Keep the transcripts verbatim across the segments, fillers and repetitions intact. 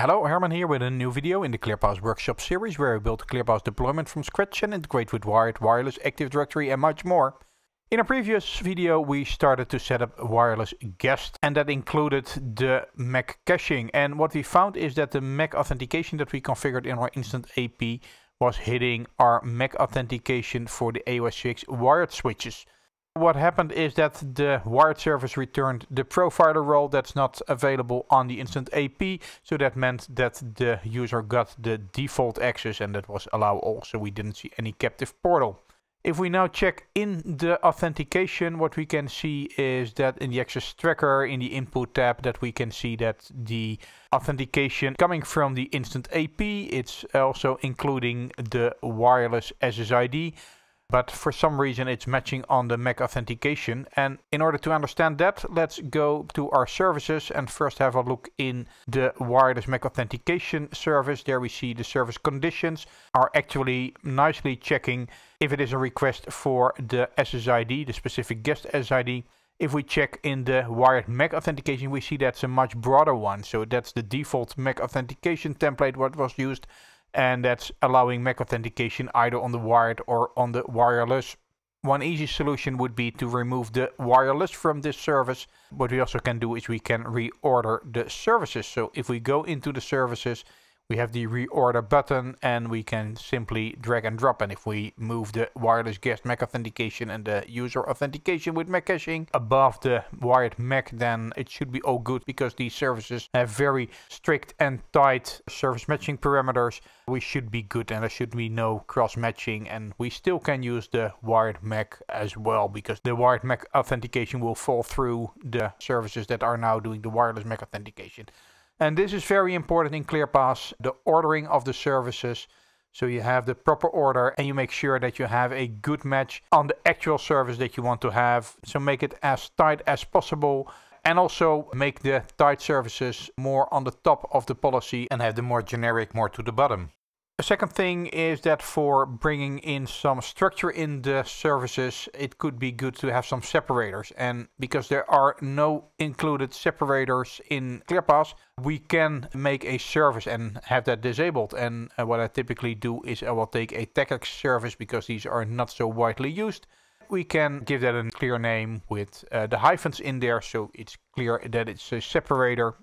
Hello, Herman here with a new video in the ClearPass workshop series where I built a ClearPass deployment from scratch and integrate with Wired, Wireless, Active Directory and much more. In a previous video we started to set up a Wireless Guest and that included the M A C caching, and what we found is that the M A C authentication that we configured in our instant A P was hitting our M A C authentication for the A O S C X Wired switches. What happened is that the wired service returned the profiler role that's not available on the instant A P, so that meant that the user got the default access and that was allow all, so we didn't see any captive portal. If we now check in the authentication, what we can see is that in the access tracker, in the input tab, that we can see that the authentication coming from the instant A P, it's also including the wireless S S I D. But for some reason it's matching on the M A C authentication. And in order to understand that, let's go to our services and first have a look in the wireless M A C authentication service. There we see the service conditions are actually nicely checking if it is a request for the S S I D, the specific guest S S I D. If we check in the wired M A C authentication, we see that's a much broader one. So that's the default M A C authentication template what was used. And that's allowing M A C authentication either on the wired or on the wireless. One easy solution would be to remove the wireless from this service. What we also can do is we can reorder the services. So if we go into the services, we have the reorder button and we can simply drag and drop. And if we move the wireless guest M A C authentication and the user authentication with M A C caching above the wired M A C, then it should be all good, because these services have very strict and tight service matching parameters. We should be good and there should be no cross matching, and we still can use the wired M A C as well, because the wired M A C authentication will fall through the services that are now doing the wireless M A C authentication. And this is very important in ClearPass, the ordering of the services. So you have the proper order and you make sure that you have a good match on the actual service that you want to have. So make it as tight as possible, and also make the tight services more on the top of the policy and have the more generic more to the bottom. The second thing is that for bringing in some structure in the services, it could be good to have some separators. And because there are no included separators in ClearPass, we can make a service and have that disabled. And uh, what I typically do is I will take a TechX service, because these are not so widely used. We can give that a clear name with uh, the hyphens in there, so it's clear that it's a separator.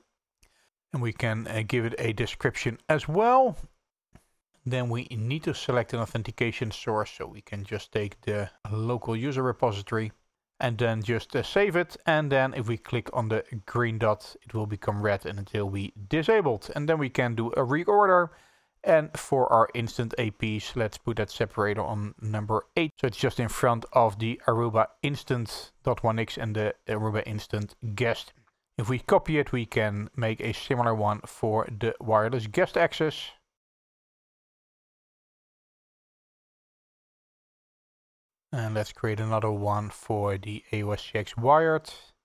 And we can uh, give it a description as well. Then we need to select an authentication source, so we can just take the local user repository and then just uh, save it. And then if we click on the green dot, it will become red until we disabled. And then we can do a reorder. And for our instant A Ps, let's put that separator on number eight. So it's just in front of the Aruba instant dot one x and the Aruba instant guest. If we copy it, we can make a similar one for the wireless guest access. And let's create another one for the A O S C X Wired.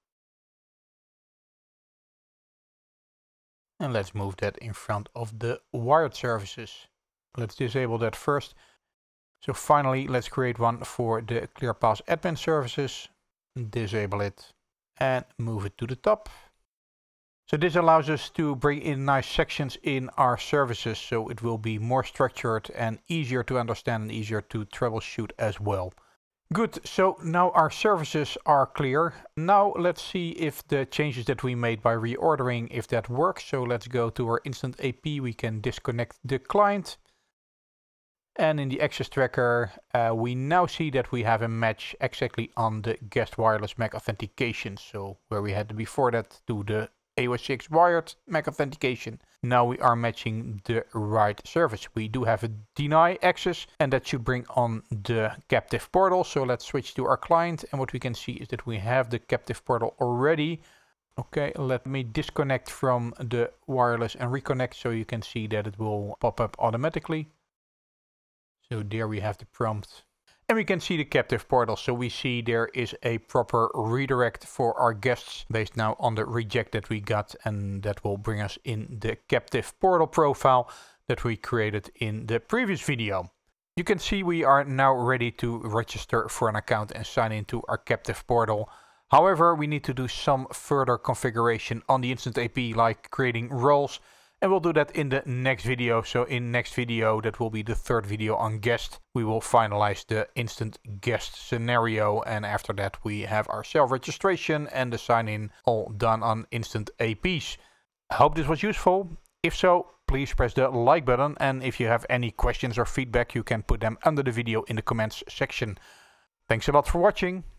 And let's move that in front of the wired services. Let's disable that first. So finally, let's create one for the ClearPass admin services. Disable it and move it to the top. So this allows us to bring in nice sections in our services, so it will be more structured and easier to understand and easier to troubleshoot as well. Good, so now our services are clear. Now let's see if the changes that we made by reordering, if that works. So let's go to our instant A P, we can disconnect the client. And in the access tracker, uh, we now see that we have a match exactly on the guest wireless M A C authentication. So where we had before that to the A O S C X Wired M A C authentication, now we are matching the right service. We do have a deny access, and that should bring on the captive portal. So let's switch to our client, and what we can see is that we have the captive portal already. Okay, let me disconnect from the wireless and reconnect, so you can see that it will pop up automatically. So there we have the prompt. And we can see the captive portal, so we see there is a proper redirect for our guests based now on the reject that we got, and that will bring us in the captive portal profile that we created in the previous video. You can see we are now ready to register for an account and sign into our captive portal. However, we need to do some further configuration on the instant A P, like creating roles And we'll do that in the next video. So in next video, that will be the third video on guest, we will finalize the instant guest scenario. And after that, we have our self-registration and the sign-in all done on instant A Ps. I hope this was useful. If so, please press the like button. And if you have any questions or feedback, you can put them under the video in the comments section. Thanks a lot for watching.